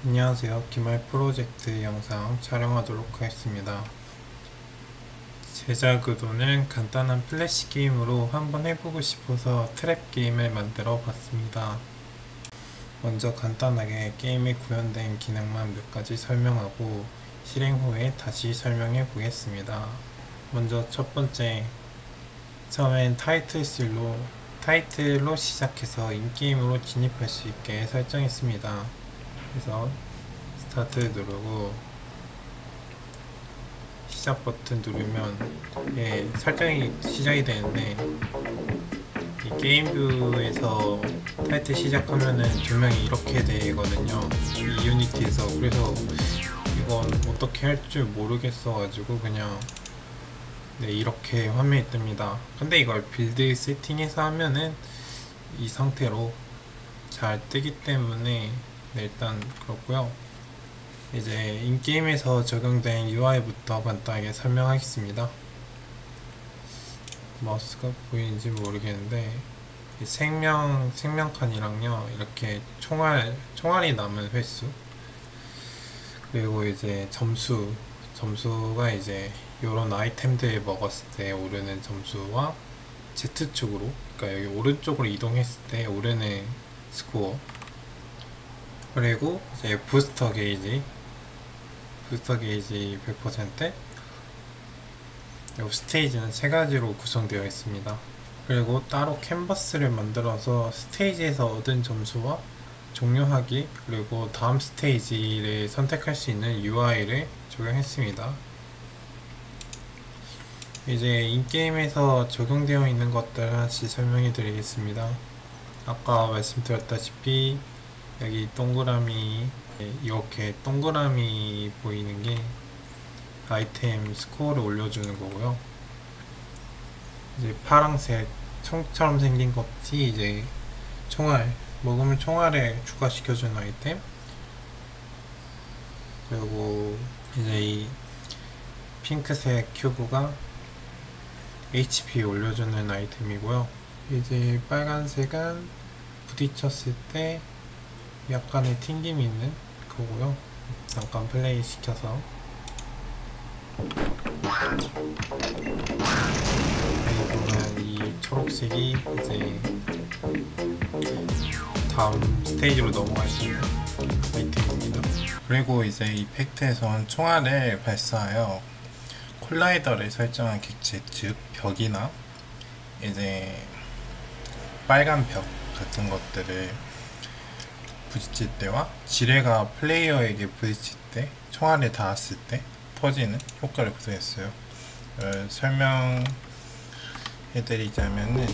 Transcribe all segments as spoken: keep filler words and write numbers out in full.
안녕하세요. 기말 프로젝트 영상 촬영하도록 하겠습니다. 제작 의도는 간단한 플래시 게임으로 한번 해보고 싶어서 트랩 게임을 만들어 봤습니다. 먼저 간단하게 게임에 구현된 기능만 몇 가지 설명하고 실행 후에 다시 설명해 보겠습니다. 먼저 첫 번째, 처음엔 타이틀실로 타이틀로 시작해서 인게임으로 진입할 수 있게 설정했습니다. 그래서 스타트 누르고 시작 버튼 누르면 예, 설정이 시작이 되는데 이 게임뷰에서 타이틀 시작하면은 조명이 이렇게 되거든요. 이 유니티에서. 그래서 이건 어떻게 할 줄 모르겠어 가지고 그냥 네, 이렇게 화면이 뜹니다. 근데 이걸 빌드 세팅해서 하면은 이 상태로 잘 뜨기 때문에 네, 일단 그렇고요. 이제 인게임에서 적용된 유아이부터 간단하게 설명하겠습니다. 마우스가 보이는지 모르겠는데 생명, 생명칸이랑요 이렇게 총알, 총알이 남은 횟수, 그리고 이제 점수, 점수가 이제 요런 아이템들 먹었을 때 오르는 점수와 Z축으로, 그러니까 여기 오른쪽으로 이동했을 때 오르는 스코어, 그리고 이제 부스터 게이지, 부스터 게이지 백 퍼센트, 그리고 스테이지는 세 가지로 구성되어 있습니다. 그리고 따로 캔버스를 만들어서 스테이지에서 얻은 점수와 종료하기, 그리고 다음 스테이지를 선택할 수 있는 유아이를 적용했습니다. 이제 인게임에서 적용되어 있는 것들 하나씩 설명해 드리겠습니다. 아까 말씀드렸다시피 여기 동그라미, 이렇게 동그라미 보이는 게 아이템 스코어를 올려주는 거고요. 이제 파랑색 총처럼 생긴 것이 이제 총알, 먹으면 총알에 추가시켜주는 아이템, 그리고 이제 이 핑크색 큐브가 에이치피 올려주는 아이템이고요. 이제 빨간색은 부딪혔을 때 약간의 튕김이 있는 거고요. 잠깐 플레이 시켜서 여기 보면 이 초록색이 이제 다음 스테이지로 넘어갈 수 있는 아이템입니다. 그리고 이제 이펙트에선 총알을 발사하여 콜라이더를 설정한 객체, 즉 벽이나 이제 빨간 벽 같은 것들을 부딪힐 때와 지뢰가 플레이어에게 부딪힐 때, 총알에 닿았을 때 터지는 효과를 구성했어요. 어, 설명해드리자면은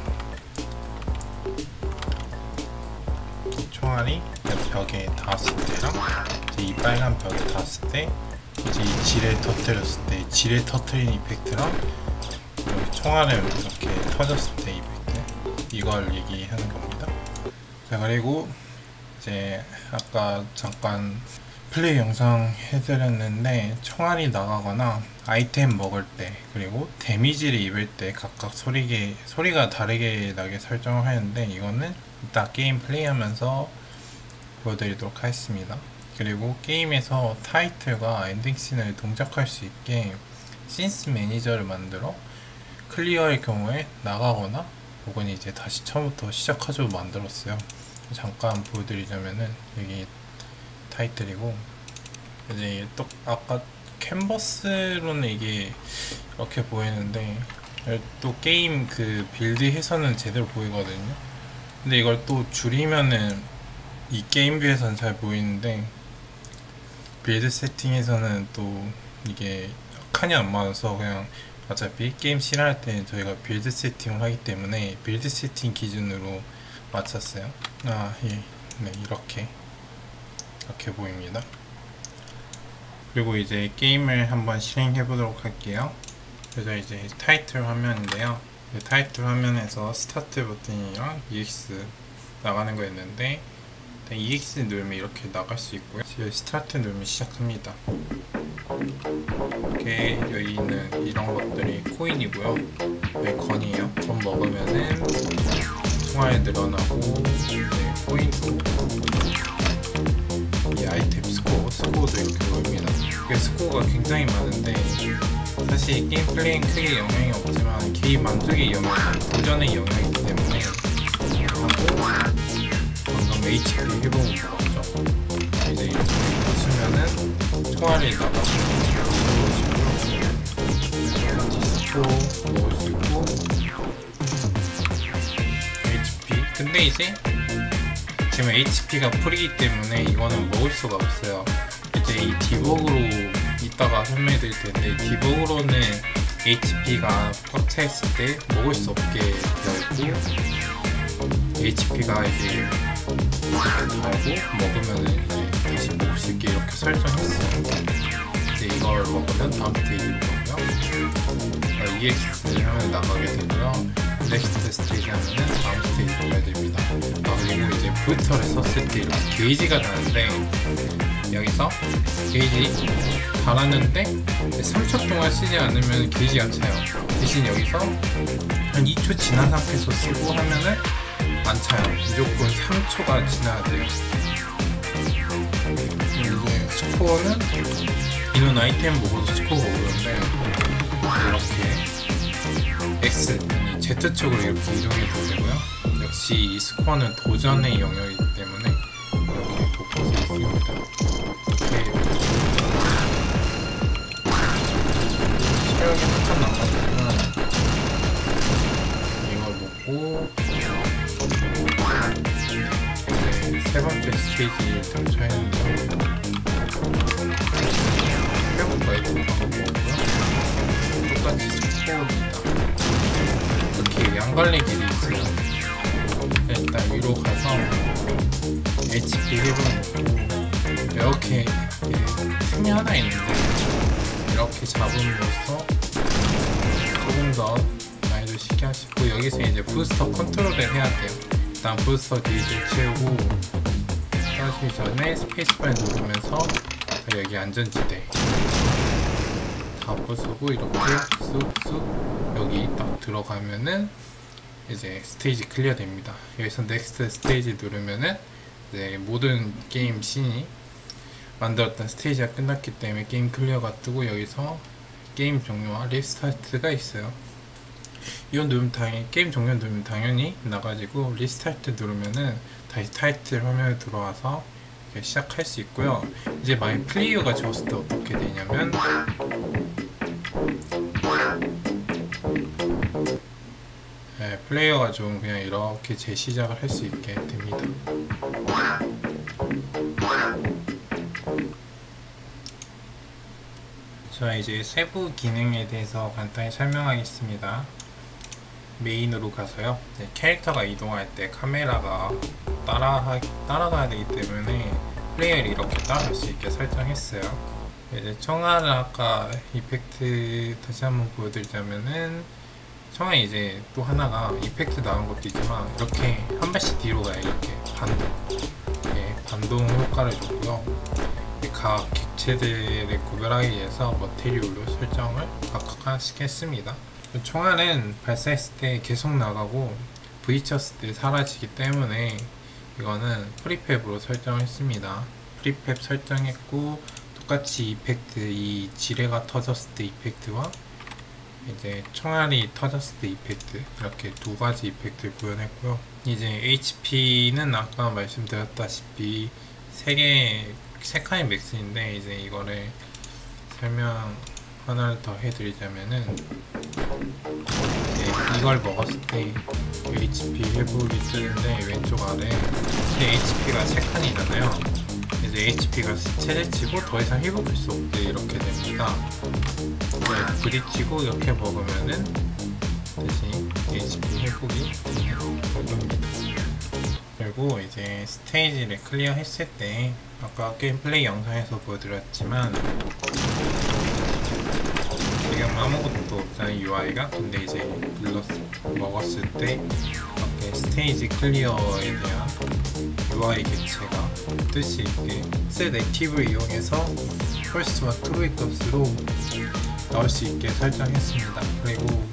총알이 벽에 닿았을 때랑 이 빨간 벽에 닿았을 때, 이제 이 지뢰 터뜨렸을 때 지뢰 터뜨린 이펙트랑 여기 총알을 이렇게 터졌을 때 이펙트, 이걸 얘기하는 겁니다. 자, 그리고 이제 아까 잠깐 플레이 영상 해드렸는데 총알이 나가거나 아이템 먹을 때, 그리고 데미지를 입을 때 각각 소리게, 소리가 다르게 나게 설정을 하는데 이거는 이따 게임 플레이하면서 보여드리도록 하겠습니다. 그리고 게임에서 타이틀과 엔딩씬을 동작할 수 있게 씬스 매니저를 만들어 클리어의 경우에 나가거나 혹은 이제 다시 처음부터 시작하죠 만들었어요. 잠깐 보여드리자면은 여기 타이틀이고, 이제 또 아까 캔버스로는 이게 이렇게 보이는데 또 게임 그 빌드에서는 제대로 보이거든요. 근데 이걸 또 줄이면은 이 게임뷰에서는 잘 보이는데 빌드 세팅에서는 또 이게 칸이 안 맞아서, 그냥 어차피 게임 실행할 때 저희가 빌드 세팅을 하기 때문에 빌드 세팅 기준으로 맞췄어요. 아, 예. 네, 이렇게 이렇게 보입니다. 그리고 이제 게임을 한번 실행해 보도록 할게요. 그래서 이제 타이틀 화면인데요, 타이틀 화면에서 스타트 버튼이랑 이엑스 나가는 거 있는데 이엑스 누르면 이렇게 나갈 수 있고요. 스타트 누르면 시작합니다. 이렇게 여기 있는 이런 것들이 코인이고요. 여기 건이에요. 건 먹으면은 총알이 늘어나고, 네, 코인도 이 아이템 스코어도 이렇게 보입니다. 이게 스코어가 굉장히 많은데 사실 게임 플레이는 크게 영향이 없지만 개인 만족의 영향, 도전의 영향이 있기 때문에 하고 방금 에이치피 회복을 먹었죠. 이제 이렇게 웃으면은 총알이 나가고 디스코 먹을 수 있고 에이치피. 근데 이제 지금 에이치피가 풀이기 때문에 이거는 먹을 수가 없어요. 이제 이 디버그로 이따가 설명해 드릴 텐데, 디버그로는 에이치피가 꽉 차 있을 때 먹을 수 없게 되어 있고, 에이치피가 이제 달고 먹으면 이제 다시 먹을 수 있게 이렇게 설정했어요. 이제 이걸 먹으면 다음 스테이지로 가고요. 이엑스 하면 나가게 되고요. 넥스트 스테이지 하면은 다음 스테이지로 가야 됩니다. 아, 그리고 이제 부스터를 썼을 때 이렇게 게이지가 나는데, 여기서 게이지 달았는데 삼 초 동안 쓰지 않으면 게이지가 차요. 대신 여기서 한 이 초 지난 상태에서 쓰고 하면은 안 차요. 무조건 삼 초가 지나야 돼요. 이제 스코어는 이런 아이템 보고도 스코어가 오르는데, 이렇게 X, Z축으로 이렇게 이동해도 되고요. 역시 이 스코어는 도전의 영역이기 때문에 이렇게 돋보고 있습니다. 체력이 한참 남았으면 이걸 먹고 이제 세 번째 스테이지를 등쳐했는데, 회복까지 들어가고 먹고요. 똑같이 스코어입니다. 이렇게 양갈래 길이 있어요. 일단 위로 가서 에이치피 회복 먹고, 이렇게 틈이 하나 있는데 이렇게 잡음으로써 조금 더 난이도 쉽게 하시고, 여기서 이제 부스터 컨트롤을 해야 돼요. 일단 부스터 게이지를 채우고 하시기 전에 스페이스바를 누르면서 여기 안전지대 다 부수고 이렇게 쑥쑥 여기 딱 들어가면은 이제 스테이지 클리어 됩니다. 여기서 넥스트 스테이지 누르면은 이제 모든 게임 씬이 만들었던 스테이지가 끝났기 때문에 게임 클리어가 뜨고, 여기서 게임 종료와 리스타트가 있어요. 이건 누르면 당연히 게임 종료 누르면 당연히 나가지고, 리스타트 누르면은 다시 타이틀 화면에 들어와서 시작할 수 있고요. 이제 만약 플레이어가 적었을 때 어떻게 되냐면, 네, 플레이어가 좀 그냥 이렇게 재시작을 할 수 있게 됩니다. 자, 이제 세부 기능에 대해서 간단히 설명하겠습니다. 메인으로 가서요. 네, 캐릭터가 이동할 때 카메라가 따라, 따라가야 되기 때문에 플레이어를 이렇게 따라갈 수 있게 설정했어요. 이제 청아를 아까 이펙트 다시 한번 보여드리자면은, 청아 이제 또 하나가 이펙트 나온 것도 있지만 이렇게 한 발씩 뒤로 가요. 이렇게 반동, 예, 반동 효과를 줬고요. 각 객체들을 구별하기 위해서 머티리얼로 설정을 각각 하나씩 했습니다. 총알은 발사했을 때 계속 나가고 부딪혔을 때 사라지기 때문에 이거는 프리팹으로 설정했습니다. 프리팹 설정했고, 똑같이 이펙트, 이 지뢰가 터졌을 때 이펙트와 이제 총알이 터졌을 때 이펙트, 이렇게 두 가지 이펙트를 구현했고요. 이제 에이치피는 아까 말씀드렸다시피 세 개, 세 칸의 맥스인데, 이제 이거를 설명 하나를 더 해드리자면은, 네, 이걸 먹었을 때 에이치피 회복이 뜨는데 왼쪽 아래 에이치피가 세 칸이잖아요. 이제 에이치피가 최대치고 더 이상 회복할 수 없게 이렇게 됩니다. 네, 부딪히고 이렇게 먹으면은 대신 에이치피 회복이 됩니다. 그리고 이제 스테이지를 클리어 했을 때 아까 게임 플레이 영상에서 보여드렸지만 지금 아무것도 없잖아요, 유아이가. 근데 이제 눌렀, 먹었을 때 이렇게 스테이지 클리어에 대한 유아이 객체가 뜻이 있게 set 액티브를 이용해서 펄스와 트루이 값으로 나올 수 있게 설정했습니다. 그리고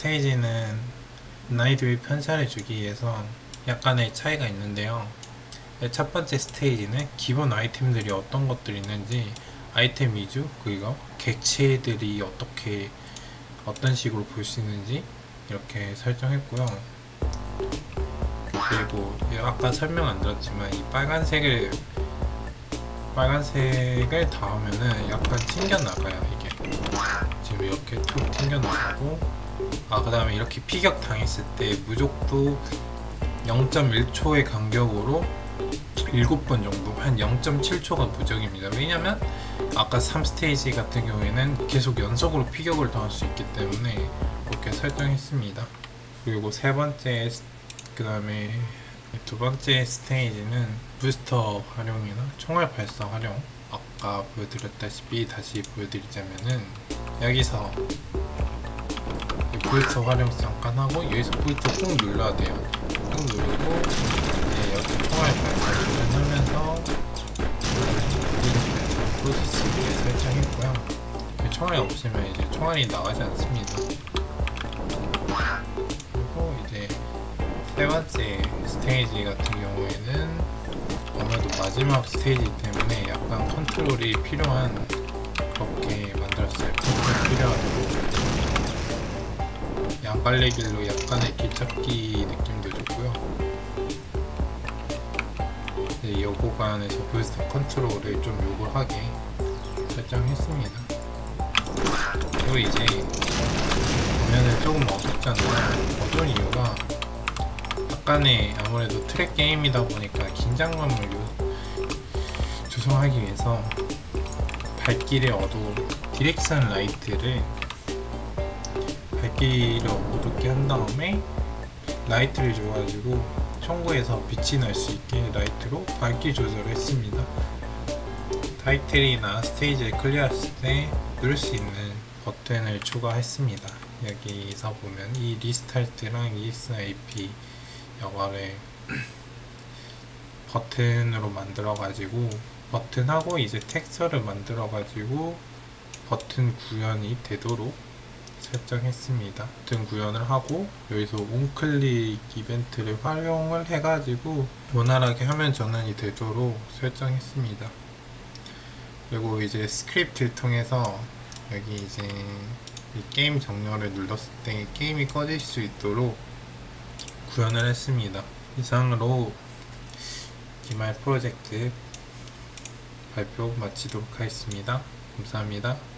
스테이지는 난이도의 편차를 주기 위해서 약간의 차이가 있는데요. 첫 번째 스테이지는 기본 아이템들이 어떤 것들이 있는지, 아이템 위주, 그리고 객체들이 어떻게 어떤 식으로 볼 수 있는지 이렇게 설정했고요. 그리고 아까 설명 안 드렸지만 이 빨간색을 빨간색을 닿으면은 약간 튕겨나가요. 이게 지금 이렇게 툭 튕겨나가고, 아 그 다음에 이렇게 피격 당했을 때 무적도 영 점 일 초의 간격으로 일곱 번 정도, 한 영 점 칠 초가 무적입니다. 왜냐면 아까 삼 스테이지 같은 경우에는 계속 연속으로 피격을 당할 수 있기 때문에 그렇게 설정했습니다. 그리고 세 번째, 그 다음에 두 번째 스테이지는 부스터 활용이나 총알 발사 활용, 아까 보여드렸다시피 다시 보여드리자면은 여기서 부스터 활용 잠깐 하고, 여기서 부스터 꾹 눌러야 돼요. 꾹 누르고 이제 여기 총알 발사 조준하면서 부스터 수 있게 설정했고요. 총알이 없으면 이제 총알이 나가지 않습니다. 그리고 이제 세 번째 스테이지 같은 경우에는 아무래도 마지막 스테이지 때문에 약간 컨트롤이 필요한, 그렇게 만들었어요. 컨트롤 필요하고 양빨래길로 약간의 길찾기 느낌도 좋고요. 이 구간에서 부스터 컨트롤을 좀 요구하게 설정했습니다. 그리고 이제 보면은 조금 어둡잖아요. 어두운 이유가 약간의, 아무래도 트랙 게임이다 보니까 긴장감을 조성하기 위해서 밝기를 어두 디렉션 라이트를 밝기를 어둡게 한 다음에 라이트를 줘가지고 총구에서 빛이 날 수 있게 라이트로 밝기 조절을 했습니다. 타이틀이나 스테이지를 클리어했을 때 누를 수 있는 버튼을 추가했습니다. 여기서 보면 이 리스타트랑 이엑스아이피 여과를 버튼으로 만들어 가지고, 버튼하고 이제 텍스처를 만들어 가지고 버튼 구현이 되도록 설정했습니다. 버튼 구현을 하고 여기서 온클릭 이벤트를 활용을 해 가지고 원활하게 화면 전환이 되도록 설정했습니다. 그리고 이제 스크립트를 통해서 여기 이제 이 게임 종료를 눌렀을 때 게임이 꺼질 수 있도록 구현을 했습니다. 이상으로 기말 프로젝트 발표 마치도록 하겠습니다. 감사합니다.